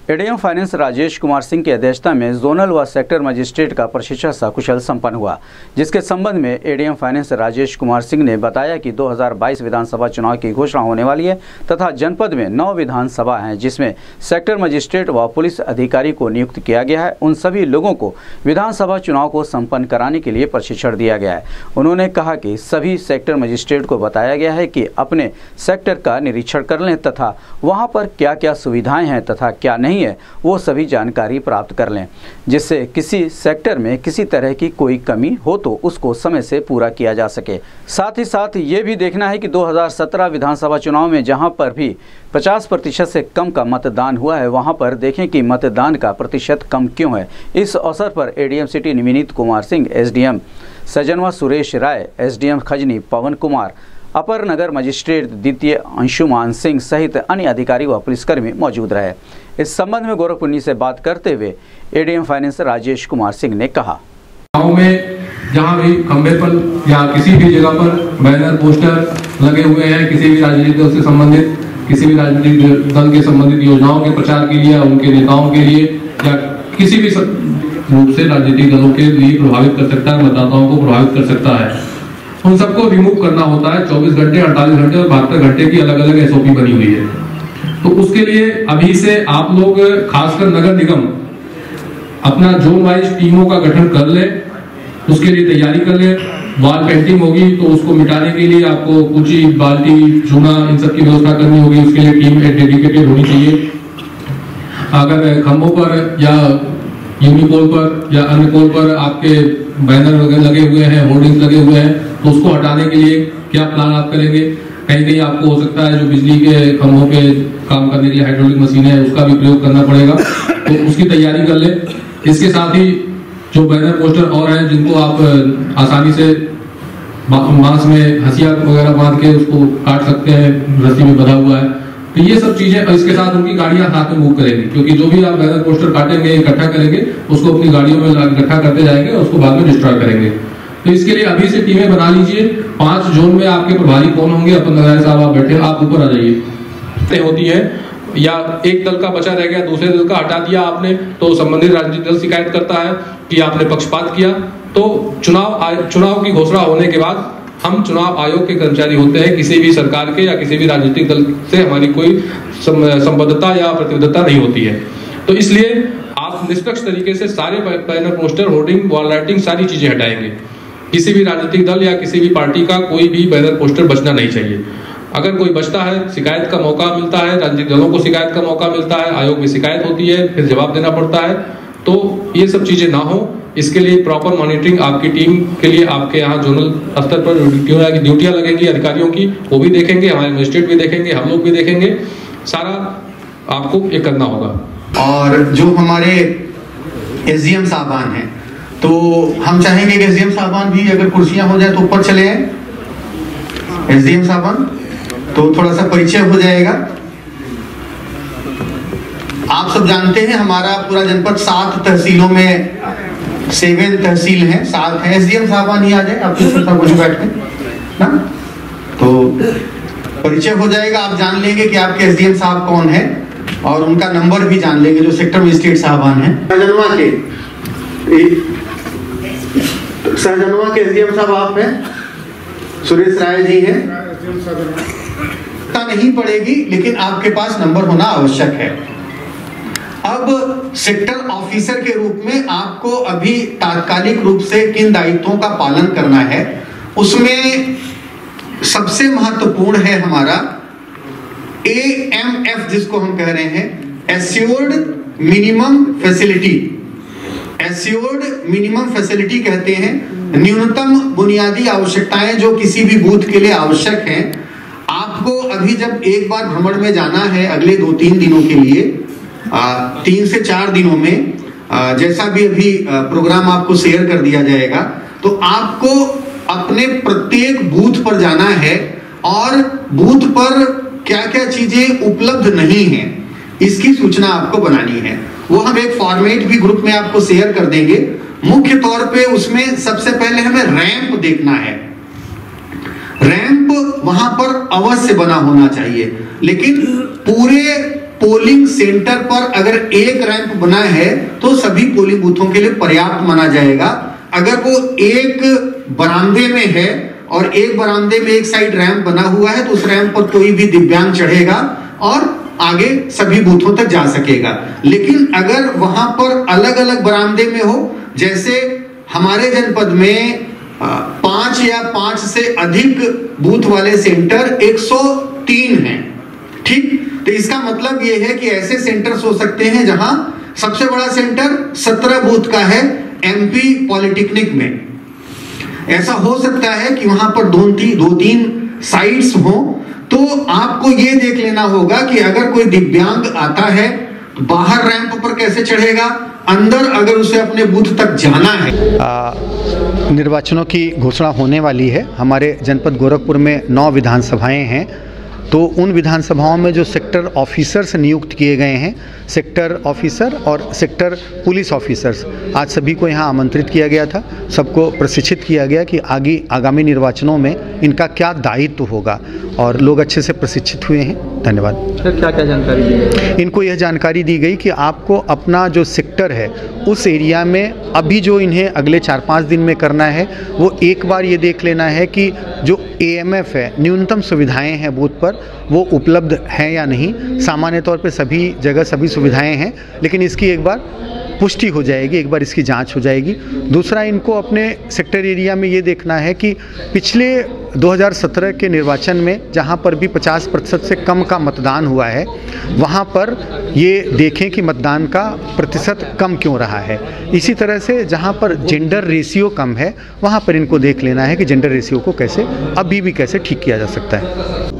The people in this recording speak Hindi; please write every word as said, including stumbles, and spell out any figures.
एडीएम फाइनेंस राजेश कुमार सिंह की अध्यक्षता में जोनल व सेक्टर मजिस्ट्रेट का प्रशिक्षण सकुशल संपन्न हुआ, जिसके संबंध में एडीएम फाइनेंस राजेश कुमार सिंह ने बताया कि दो हज़ार बाईस विधानसभा चुनाव की घोषणा होने वाली है तथा जनपद में नौ विधानसभा हैं, जिसमें सेक्टर मजिस्ट्रेट व पुलिस अधिकारी को नियुक्त किया गया है। उन सभी लोगों को विधानसभा चुनाव को संपन्न कराने के लिए प्रशिक्षण दिया गया है। उन्होंने कहा कि सभी सेक्टर मजिस्ट्रेट को बताया गया है कि अपने सेक्टर का निरीक्षण कर लें तथा वहाँ पर क्या क्या सुविधाएँ हैं तथा क्या नहीं है वो सभी जानकारी प्राप्त कर लें, जिससे किसी सेक्टर में किसी तरह की कोई कमी हो तो उसको समय से पूरा किया जा सके। साथ ही साथ ये भी देखना है कि दो हज़ार सत्रह विधानसभा चुनाव में जहां पर भी पचास प्रतिशत से कम का मतदान हुआ है, वहां पर देखें कि मतदान का प्रतिशत कम क्यों है। इस अवसर पर ADM city Vineet Kumar Singh, SDM Sajanwa Suresh Rai, SDM Khajni Pawan Kumar, अपर नगर मजिस्ट्रेट द्वितीय अंशुमान सिंह सहित अन्य अधिकारी व पुलिसकर्मी मौजूद रहे। इस संबंध में गोरखपुर से बात करते हुए एडीएम फाइनेंस राजेश कुमार सिंह ने कहा, गाँव में जहाँ भी खंबे पर या किसी भी जगह पर बैनर पोस्टर लगे हुए हैं, किसी भी राजनीतिक दल से संबंधित किसी भी राजनीतिक दल के संबंधित योजनाओं के प्रचार के लिए, उनके नेताओं के लिए या किसी भी रूप से राजनीतिक दलों के लिए प्रभावित कर सकता है, मतदाताओं को प्रभावित कर सकता है, उन सबको रिमूव करना होता है। चौबीस घंटे, अड़तालीस घंटे और बहत्तर घंटे की अलग अलग एसओपी बनी हुई है। तो उसके लिए अभी से आप लोग खासकर नगर निगम अपना जोन वाइज टीमों का गठन कर ले, उसके लिए तैयारी कर ले। वॉल पेंटिंग होगी तो उसको मिटाने के लिए आपको कुची, बाल्टी, चूना इन सब की व्यवस्था करनी होगी। उसके लिए टीम डेडिकेटेड होनी चाहिए। अगर खंभों पर या यूनिपोल पर या अन्य पोल पर आपके बैनर वगैरह लगे हुए हैं, होर्डिंग्स लगे हुए हैं, तो उसको हटाने के लिए क्या प्लान आप करेंगे। कहीं कहीं आपको हो सकता है जो बिजली के खंभों पे काम करने के लिए हाइड्रोलिक मशीन है, उसका भी प्रयोग करना पड़ेगा, तो उसकी तैयारी कर ले। इसके साथ ही जो बैनर पोस्टर और हैं जिनको आप आसानी से बांस में हंसिया वगैरह बांध के उसको काट सकते हैं, रस्सी में बंधा हुआ है, तो ये सब चीजें इसके साथ उनकी गाड़ियां साथ में मूव करेंगी, क्योंकि जो भी आप बैनर पोस्टर काटेंगे, इकट्ठा करेंगे, उसको अपनी गाड़ियों में इकट्ठा करते जाएंगे और उसको बाद में डिस्ट्रॉय करेंगे। तो इसके लिए अभी से टीमें बना लीजिए। पांच जोन में आपके प्रभारी कौन होंगे, अपन नगर साहब आप बैठे, आप ऊपर आ जाइए। होती है या एक दल का बचा रह गया, दूसरे दल का हटा दिया आपने, तो संबंधित राजनीतिक दल शिकायत करता है कि आपने पक्षपात किया। तो चुनाव चुनाव की घोषणा होने के बाद हम चुनाव आयोग के कर्मचारी होते हैं, किसी भी सरकार के या किसी भी राजनीतिक दल से हमारी कोई संबद्धता या प्रतिबद्धता नहीं होती है। तो इसलिए आप निष्पक्ष तरीके से सारे banner, poster, hoarding, wall writing सारी चीजें हटाएंगे। किसी भी राजनीतिक दल या किसी भी पार्टी का कोई भी बैनर पोस्टर बचना नहीं चाहिए। अगर कोई बचता है, शिकायत का मौका मिलता है, राजनीतिक दलों को शिकायत का मौका मिलता है, आयोग में शिकायत होती है, फिर जवाब देना पड़ता है। तो ये सब चीजें ना हो, इसके लिए प्रॉपर मॉनिटरिंग आपकी टीम के लिए आपके यहाँ जोनल स्तर पर ड्यूटियां लगेंगी अधिकारियों की, वो भी देखेंगे, हमारे मजिस्ट्रेट भी देखेंगे, हम लोग भी देखेंगे, सारा आपको ये करना होगा। और जो हमारे एसडीएम साहबान हैं, तो हम चाहेंगे कि एसडीएम साहबान भी अगर कुर्सियां हो जाए तो ऊपर चले आए। एसडीएम साहबान तो थोड़ा सा परिचय हो जाएगा। आप सब जानते हैं हमारा पूरा जनपद सात तहसीलों में सेवन तहसील हैं, सात है। एसडीएम साहबान ही आ जाए, आप कुछ बैठ के ना, तो परिचय हो जाएगा। आप जान लेंगे कि आपके एसडीएम साहब कौन है और उनका नंबर भी जान लेंगे, जो सेक्टर मजिस्ट्रेट साहबान हैं। सहजनवा के सहजनवा के एसडीएम साहब आप हैं, सुरेश राय जी हैं। नहीं पड़ेगी, लेकिन आपके पास नंबर होना आवश्यक है। अब सेक्टर ऑफिसर के रूप में आपको अभी तात्कालिक रूप से किन दायित्वों का पालन करना है, उसमें सबसे महत्वपूर्ण है हमारा ए एम एफ, जिसको हम कह रहे हैं assured minimum facility. Assured minimum facility कहते हैं न्यूनतम बुनियादी आवश्यकताएं जो किसी भी बूथ के लिए आवश्यक हैं। आपको अभी जब एक बार भ्रमण में जाना है अगले दो तीन दिनों के लिए, आ, तीन से चार दिनों में आ, जैसा भी अभी आ, प्रोग्राम आपको शेयर कर दिया जाएगा, तो आपको अपने प्रत्येक बूथ पर जाना है और बूथ पर क्या क्या चीजें उपलब्ध नहीं है इसकी सूचना आपको बनानी है। वो हम एक फॉर्मेट भी ग्रुप में आपको शेयर कर देंगे। मुख्य तौर पे उसमें सबसे पहले हमें रैंप देखना है। रैंप वहां पर अवश्य बना होना चाहिए, लेकिन पूरे पोलिंग सेंटर पर अगर एक रैंप बना है तो सभी पोलिंग बूथों के लिए पर्याप्त माना जाएगा। अगर वो एक बरामदे में है और एक बरामदे में एक साइड रैंप बना हुआ है तो उस रैंप पर कोई भी दिव्यांग चढ़ेगा और आगे सभी बूथों तक जा सकेगा। लेकिन अगर वहां पर अलग अलग बरामदे में हो, जैसे हमारे जनपद में पांच या पांच से अधिक बूथ वाले सेंटर एक सौ तीन हैं, ठीक, तो इसका मतलब यह है कि ऐसे सेंटर्स हो सकते हैं जहां सबसे बड़ा सेंटर सत्रह बूथ का है एमपी पॉलिटेक्निक में। ऐसा हो सकता है कि वहां पर दो तीन दो तीन साइट्स हो, तो आपको यह देख लेना होगा कि अगर कोई दिव्यांग आता है तो बाहर रैंप पर कैसे चढ़ेगा, अंदर अगर उसे अपने बूथ तक जाना है। आ, निर्वाचनों की घोषणा होने वाली है। हमारे जनपद गोरखपुर में नौ विधानसभाएं हैं, तो उन विधानसभाओं में जो सेक्टर ऑफिसर्स नियुक्त किए गए हैं, सेक्टर ऑफिसर और सेक्टर पुलिस ऑफिसर्स, आज सभी को यहाँ आमंत्रित किया गया था। सबको प्रशिक्षित किया गया कि आगे आगामी निर्वाचनों में इनका क्या दायित्व होगा और लोग अच्छे से प्रशिक्षित हुए हैं। धन्यवाद। सर, क्या क्या जानकारी दी गई? इनको यह जानकारी दी गई कि आपको अपना जो सेक्टर है उस एरिया में अभी जो इन्हें अगले चार पाँच दिन में करना है वो एक बार ये देख लेना है कि जो ए एम एफ है, न्यूनतम सुविधाएं हैं बूथ पर, वो उपलब्ध हैं या नहीं। सामान्य तौर पे सभी जगह सभी सुविधाएं हैं, लेकिन इसकी एक बार पुष्टि हो जाएगी, एक बार इसकी जांच हो जाएगी। दूसरा, इनको अपने सेक्टर एरिया में ये देखना है कि पिछले दो हज़ार सत्रह के निर्वाचन में जहां पर भी पचास प्रतिशत से कम का मतदान हुआ है, वहां पर ये देखें कि मतदान का प्रतिशत कम क्यों रहा है। इसी तरह से जहां पर जेंडर रेशियो कम है, वहां पर इनको देख लेना है कि जेंडर रेशियो को कैसे अभी भी कैसे ठीक किया जा सकता है।